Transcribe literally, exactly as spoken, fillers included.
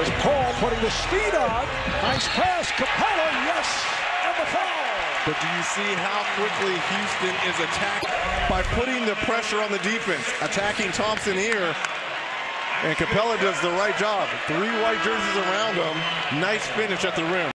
Paul putting the speed on. Nice pass. Capela, yes, and the foul. But do you see how quickly Houston is attacked by putting the pressure on the defense, attacking Thompson here, and Capela does the right job. Three white jerseys around him. Nice finish at the rim.